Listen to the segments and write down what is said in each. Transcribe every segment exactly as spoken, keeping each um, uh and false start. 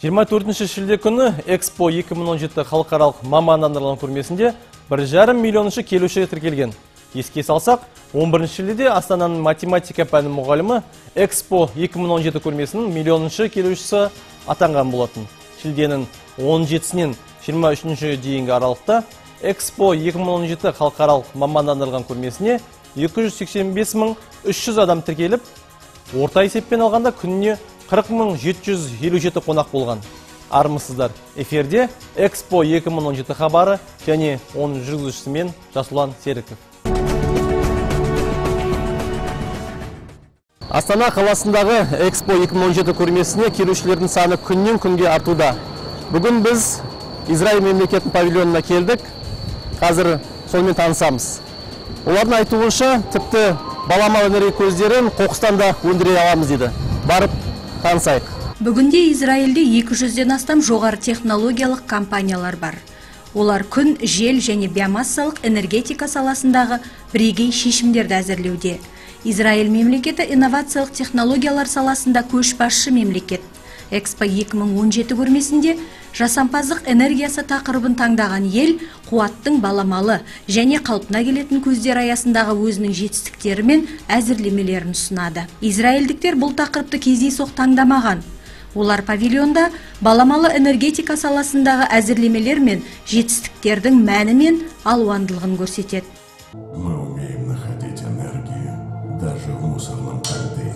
жиырма төртінші шілде күні Экспо екі мың он жеті халықаралық мамандандырылған көрмесінде бір жарым миллионыншы келуші тіркелген. Еске салсақ, он бірінші шілдеде Астананың математика пәні мұғалімі Экспо екі мың он жеті көрмесінің миллионыншы келушісі атанған болатын. Шілденің он жетісінен жиырма үшінші дейінгі аралықта Экспо екі мың он жеті халықаралық мамандандырылған көрмесіне екі жүз сексен бес мың үш жүз адам тіркеліп, орта есеппен алғанда күніне қырық мың жеті жүз елу жеті қонақ болған. Армысыздар, эфирде Экспо екі мың он жеті хабары және оның жүргізушісімен Жасұлан Серіков. Астана қаласындағы Экспо екі мың он жеті көрмесіне келушілердің саны күннен күнге артуда. Бүгін біз Израиль мемлекетінің павильонына келдік. Қазір сонымен танысамыз. Олардың айтуынша тіпті балама энергия көздерін қоқыстан да өндіре аламыз дейді. Барып танысайық. Бүгінде Израильде екі жүзден астам жоғары технологиялық компаниялар бар. Олар күн, жел және биомассалық энергетика саласындағы бірегей шешімдерді әзірлеуде. Израиль мемлекеті инновациялық технологиялар саласында көшбасшы мемлекет. Экспо екі мың он жеті көрмесінде жасампаздық энергиясы тақырыбын таңдаған ел қуаттың баламалы және қалпына келетін көздер аясындағы өзінің жетістіктері мен әзірлемелерін ұсынады. Израильдіктер бұл тақырыпты кездейсоқ таңдамаған. Олар павильонда баламалы энергетика саласындағы әзірлемелер мен жетістіктердің мәні мен алуандылығын көрсетеді. Мы умеем находить энергию даже в мусорном контейнере.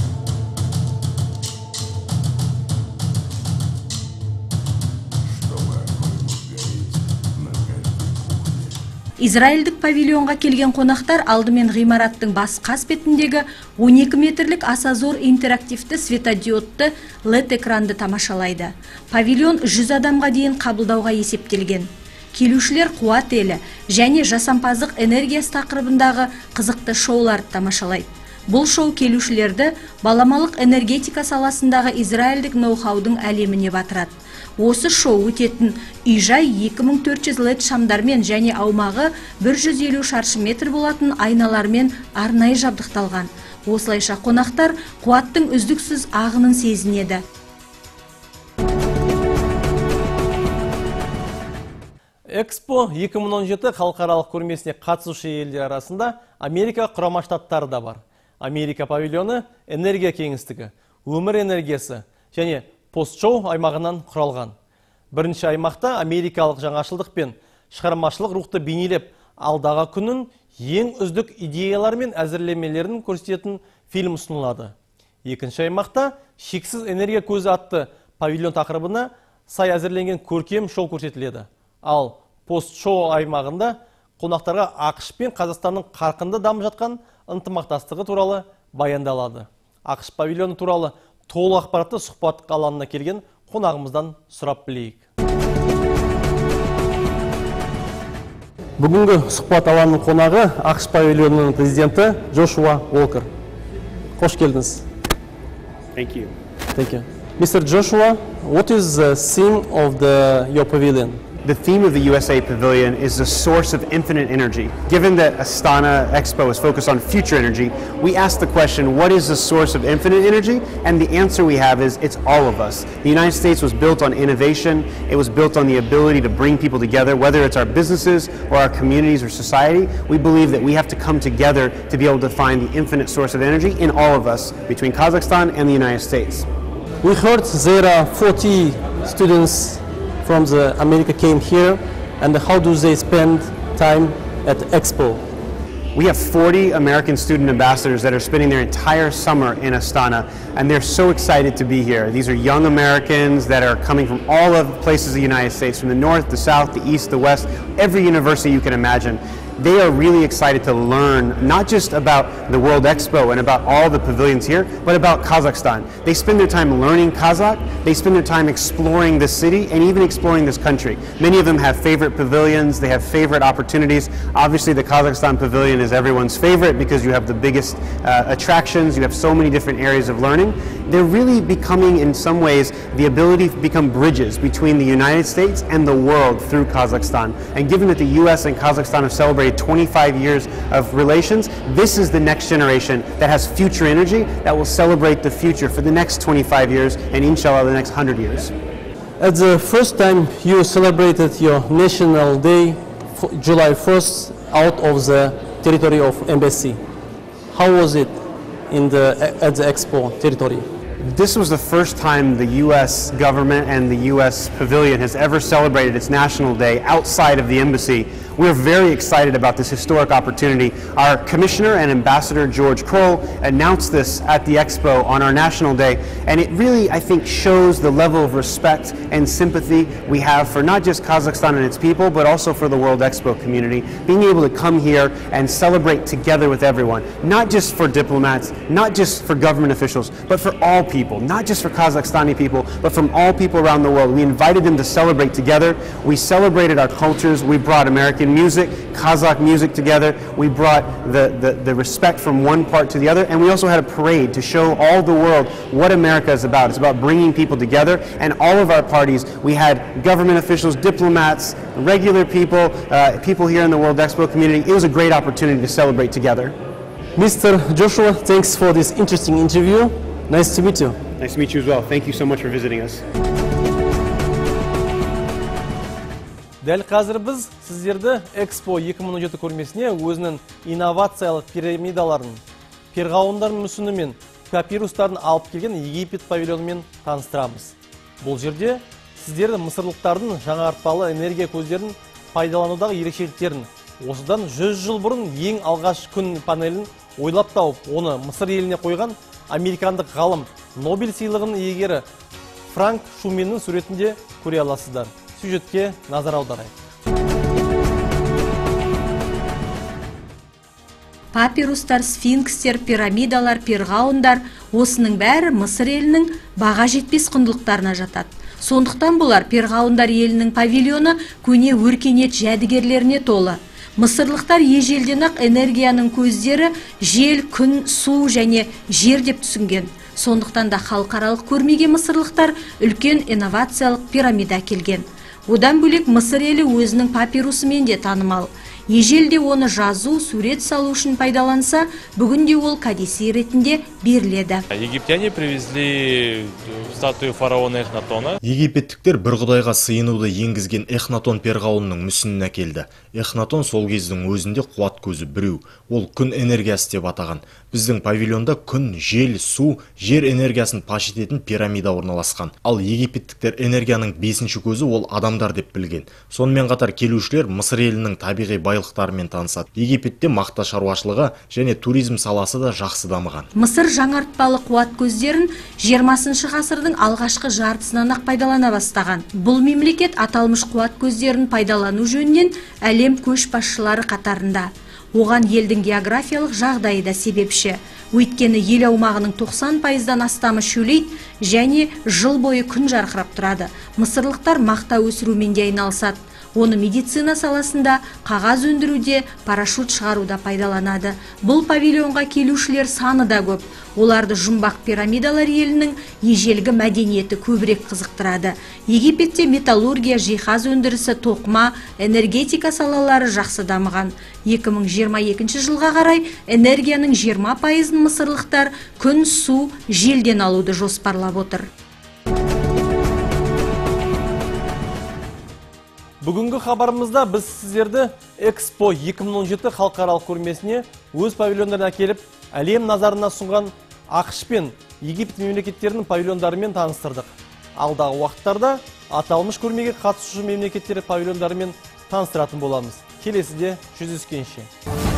Израильдік павильонға келген қонақтар алдымен ғимараттың бас қасбетіндегі он екі метрлік аса зор интерактивті светодиодты лед экранды тамашалайды. Павильон жүз адамға дейін қабылдауға есептелген. Келушілер қуат елі және жасампаздық энергиясы тақырыбындағы қызықты шоуларды тамашалайды. Бұл шоу келушілерді баламалық энергетика саласындағы израильдік ноу-хаудың әлеміне батырады. Осы шоу өтетін үй-жай екі мың төрт жүз лед шамдармен және аумағы бір жүз елу шаршы метр болатын айналармен арнайы жабдықталған. Осылайша қонақтар қуаттың үздіксіз ағынын сезінеді. Экспо екі мың он жеті халықаралық көрмесіне қатысушы елдер арасында Америка құрама штаттары да бар. Америка павильоны энергия кеңістігі, өмір энергиясы және постшоу аймағынан құралған. Бірінші аймақта америкалық жаңашылдық пен шығармашылық рухты бейнелеп, алдағы күнін ең үздік идеялар мен әзірлемелерін көрсететін фильм ұсынылады. Екінші аймақта шексіз энергия көзі атты павильон тақырыбына сай әзірленген көркем шоу көрсетіледі. Ал постшоу аймағында қонақтарға ақш пен Қазақстанның қарқынды дамып жатқан ынтымақтастығы туралы баяндалады. ақш павильоны туралы толық ақпаратты сұхбат алаңына келген қонағымыздан сұрап білейік. Бүгінгі сұхбат алаңының қонағы ақш павильонының президенті Джошуа Уолкер. Қош келдіңіз. Thank you. Thank you. Mister Joshua, what is the theme of the, your pavilion? The theme of the U S A Pavilion is the source of infinite energy. Given that Astana Expo is focused on future energy, we asked the question, what is the source of infinite energy? And the answer we have is, it's all of us. The United States was built on innovation. It was built on the ability to bring people together, whether it's our businesses or our communities or society. We believe that we have to come together to be able to find the infinite source of energy in all of us, between Kazakhstan and the United States. We heard there are forty students from the America came here, and how do they spend time at Expo? We have forty American student ambassadors that are spending their entire summer in Astana, and they're so excited to be here. These are young Americans that are coming from all of the places of the United States, from the north, the south, the east, the west, every university you can imagine. They are really excited to learn not just about the World Expo and about all the pavilions here, but about Kazakhstan. They spend their time learning Kazakh, they spend their time exploring this city and even exploring this country. Many of them have favorite pavilions, they have favorite opportunities. Obviously the Kazakhstan pavilion is everyone's favorite because you have the biggest uh, attractions, you have so many different areas of learning. They're really becoming, in some ways, the ability to become bridges between the United States and the world through Kazakhstan. And given that the U S and Kazakhstan have celebrated twenty-five years of relations, this is the next generation that has future energy that will celebrate the future for the next twenty-five years and inshallah the next one hundred years. At the first time you celebrated your National Day, July first, out of the territory of embassy. How was it in the, at the Expo territory? This was the first time the U S government and the U S pavilion has ever celebrated its National Day outside of the embassy. We're very excited about this historic opportunity. Our Commissioner and Ambassador George Kroll announced this at the Expo on our National Day, and it really, I think, shows the level of respect and sympathy we have for not just Kazakhstan and its people, but also for the World Expo community, being able to come here and celebrate together with everyone, not just for diplomats, not just for government officials, but for all people, not just for Kazakhstani people, but from all people around the world. We invited them to celebrate together. We celebrated our cultures. We brought American music, Kazakh music together. We brought the, the, the respect from one part to the other, and we also had a parade to show all the world what America is about. It's about bringing people together, and all of our parties, we had government officials, diplomats, regular people, uh, people here in the World Expo community. It was a great opportunity to celebrate together. Mister Joshua, thanks for this interesting interview. Nice to meet you. Nice to meet you as well. Thank you so much for visiting us. Дәл қазір біз сіздерді Экспо екі мың он жеті көрмесіне өзінің инновациялық пирамидаларын, перғауындар мүсіні мен папирустарын алып келген Египет павильонымен таныстырамыз. Бұл жерде сіздерді мысырлықтардың жаңартпалы энергия көздерін пайдаланудағы ерекшеліктерін, осыдан жүз жыл бұрын ең алғаш күн панелін ойлап тауып, оны Мысыр еліне қойған американдық ғалым, Нобель сыйлығының иегері Франк Шуменнің суретінде көре аласыздар. Сюжетке назар аударайық. Папирустар, сфинкстер, пирамидалар, перғауындар осының бәрі Мысыр елінің баға жетпес құндылықтарына жатады. Сондықтан бұлар перғауындар елінің павильоны көне өркениет жәдігерлеріне толы. Мысырлықтар ежелден-ақ энергияның көздері жел, күн, су және жер деп түсінген. Сондықтан да халықаралық көрмеге мысырлықтар үлкен инновациялық пирамида әкелген. Одан бөлек Мысыр елі өзінің папирусымен де танымал. Ежелде оны жазу, сурет салу үшін пайдаланса, бүгінде ол кәдесый ретінде беріледі. Египтяне привезли статую фараона Эхнатона. Египеттіктер бір құдайға сыйынуды енгізген Эхнатон перғауынның мүсінін әкелді. Эхнатон сол кездің өзінде қуат көзі біреу, ол күн энергиясы деп атаған. Біздің павильонда күн, жел, су, жер энергиясын паш ететін пирамида орналасқан. Ал египеттіктер энергияның бесінші көзі ол адамдар деп білген. Сонымен қатар келушілер Мысыр елінің табиғи байлықтарымен танысады. Египетте мақта шаруашылығы және туризм саласы да жақсы дамыған. Мысыр жаңартпалы қуат көздерін жиырмасыншы ғасырдың алғашқы жартысынан ақ пайдалана бастаған. Бұл мемлекет аталмыш қуат көздерін пайдалану жөнінен әлем көшбасшылары қатарында. Оған елдің географиялық жағдайы да себепші. Өйткені ел аумағының тоқсан пайыздан астамы шөлейт және жыл бойы күн жарқырап тұрады. Мысырлықтар мақта өсірумен де айналысады. Оны медицина саласында, қағаз өндіруде, парашют шығаруда пайдаланады. Бұл павильонға келушілер саны да көп. Оларды жұмбақ пирамидалар елінің ежелгі мәдениеті көбірек қызықтырады. Египетте металлургия, жиһаз өндірісі, тоқыма, энергетика салалары жақсы дамыған. екі мың жиырма екінші жылға қарай энергияның жиырма пайызын мысырлықтар күн, су, желден алуды жоспарлап отыр. Бүгінгі хабарымызда біз сіздерді Экспо екі мың он жеті халықаралық көрмесіне өз павильондарын әкеліп, әлем назарына сұнған ақш пен Египет мемлекеттерінің павильондарымен таныстырдық. Алдағы уақыттарда аталмыш көрмеге қатысушы мемлекеттер павильондарымен таныстыратын боламыз. Келесіде жүздескенше.